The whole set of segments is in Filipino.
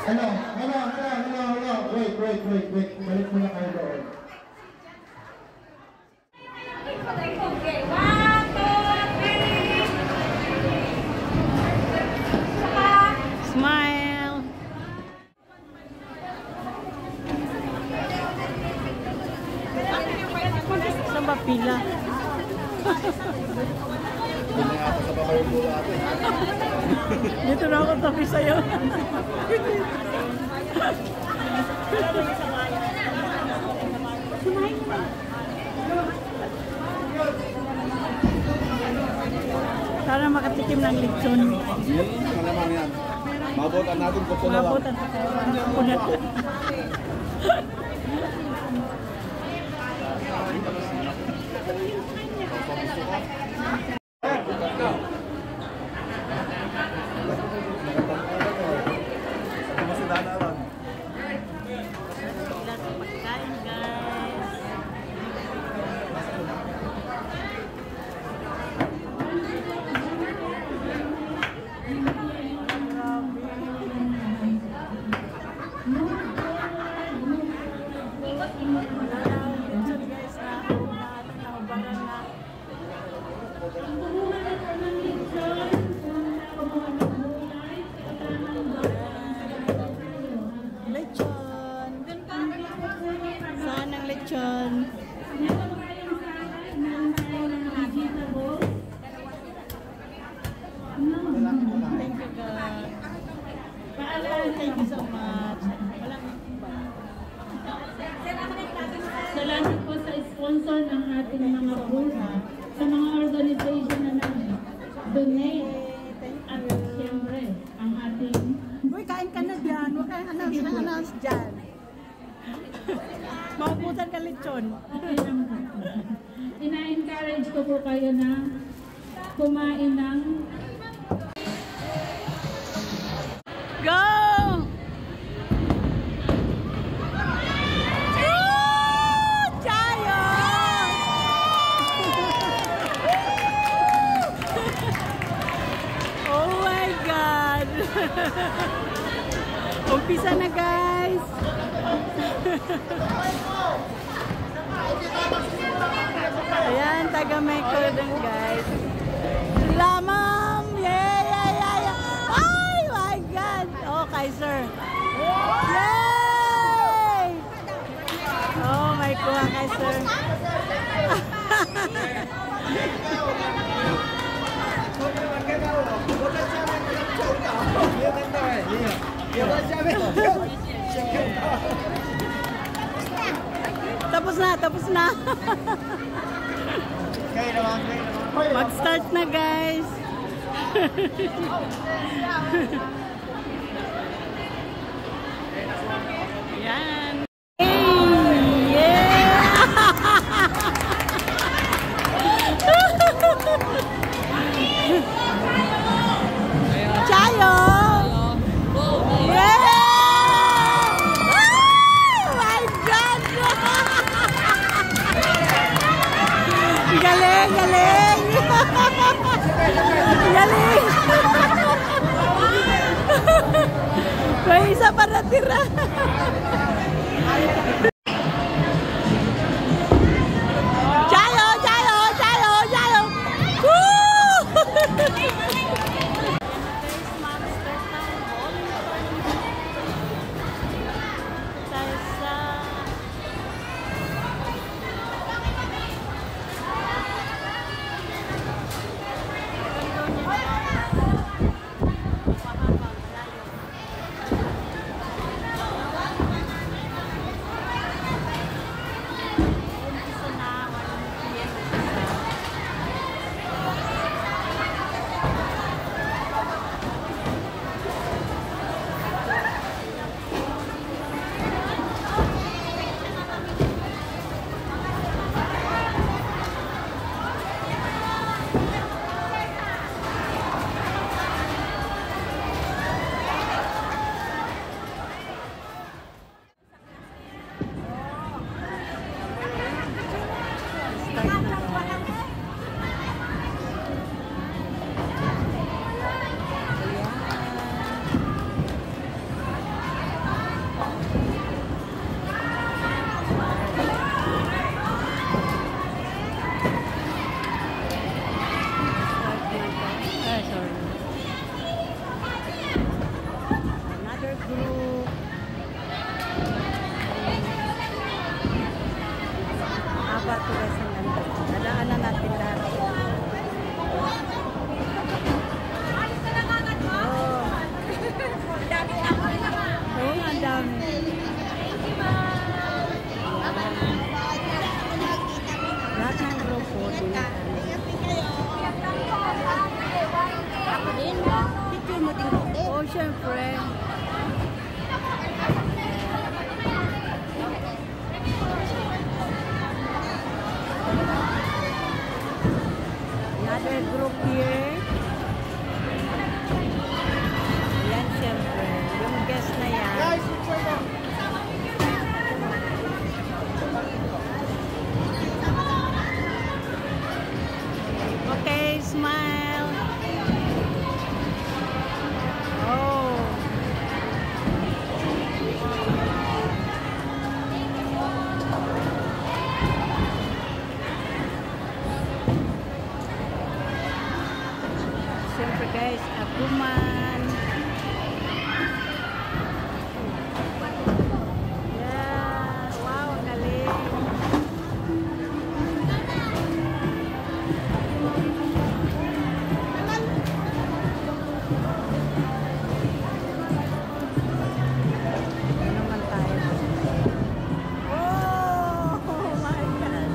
Hello. Wait. Balik muna kayo doon. Okay, 1, 2, 3. Smile. Saan ba pila? Dito na ako tabi sa'yo. Para makatikim ng lechon. Malamang yan. Mabutan natin kung puno lang. Mabutan pa tayo. Punat. Lechon. Saan ang lechon? Thank you, God. Thank you so much. Salamat po sa sponsor ng ating mga bursa, sa mga organization na nag-donate. At siyempre, ang ating... Uy, kain ka na dyan. Huwag kang announce dyan. Mauputan ka lechon. Ina-encourage ko po kayo na kumain ng... Go! Chayo! Oh my God! Umpisa na, guys! Ayan, taga-Mecodon, guys. Lamam! Yeah! Oh my God! Okay, sir. Yay! Oh, may kuha kay sir. Tapos na. Mag-start na, guys. Yan. Chayo! Yeah! Oh my God! Galing! Galing! May isa pa natira. Chayo! Woo! mo din hotel? Oh, syempre. Another group here. Yan, syempre. Yung guest na yan. Guys, picture mo. Okay, smile. Oh. Siyempre guys, Aguman. Yeah, wow, galing. Ano naman tayo? Oh my God.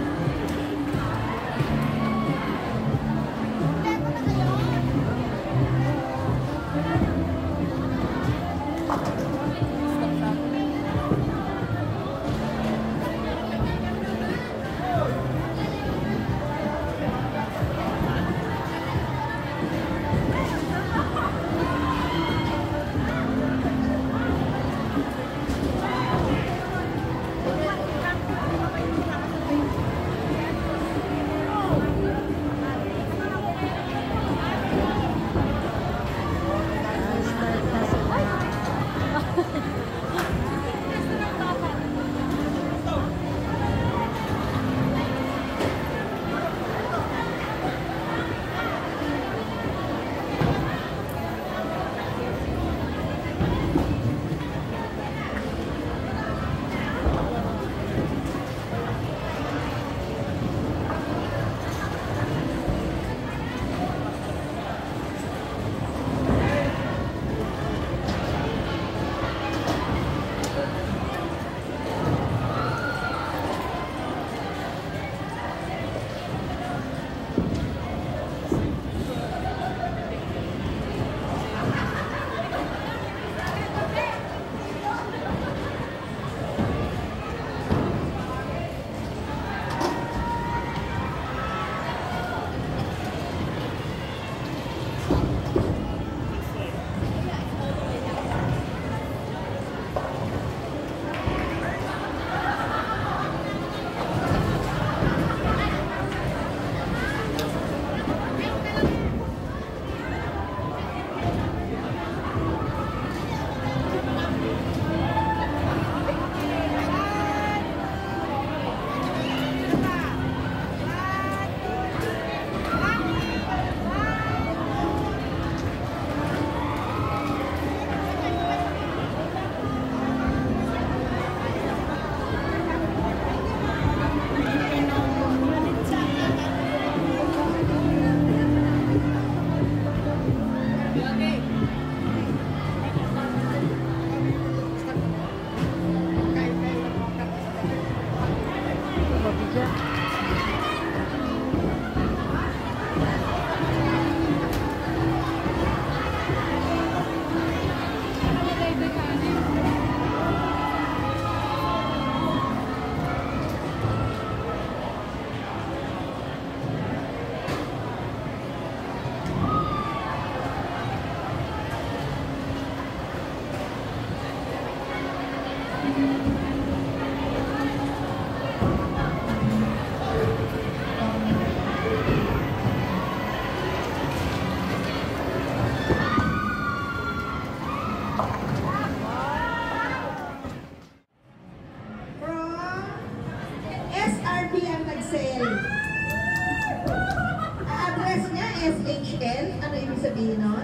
SHL, ano ibig sabihin nun?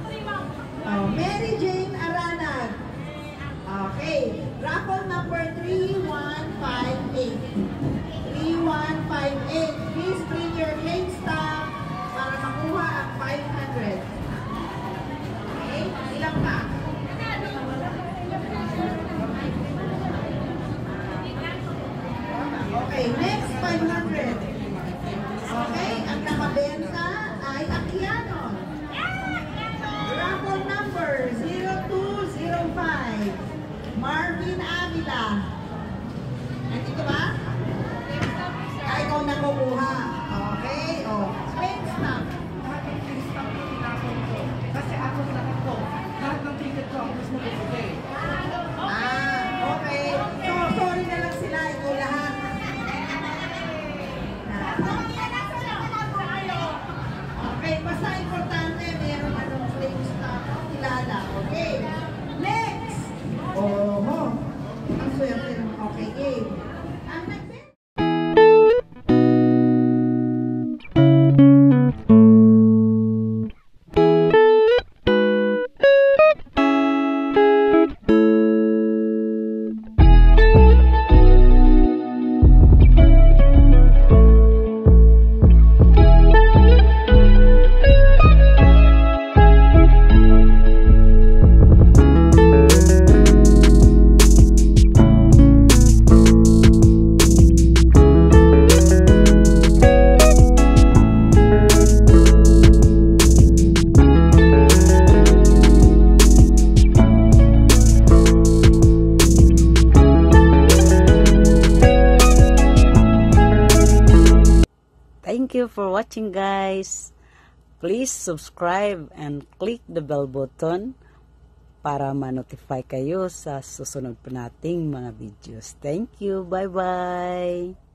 Oh, Mary Jane Aranag. Okay, raffle number 3158. 3158. Please bring your game stamp para makuha ang 500. Okay, ilang pa? Okay, next 500. Okay, ang nakabenta ay Aquianon. Marvin Avila. Nandito ba? Ay, ikaw na kukuha. Okay, oh. Spain stamp. Kasi ako sa lahat ko, lahat ng ticket ko, ang gusto ko today. Okay. So, sorry na lang sila. Ikaw lahat. Okay, basta importante, meron anong flame stamp kilala. Okay. Next! Oho. Ang swerte. Okay, game. Ang next. Thank you for watching, guys. Please subscribe and click the bell button para ma-notify kayo sa susunod pa nating mga videos. Thank you. Bye-bye.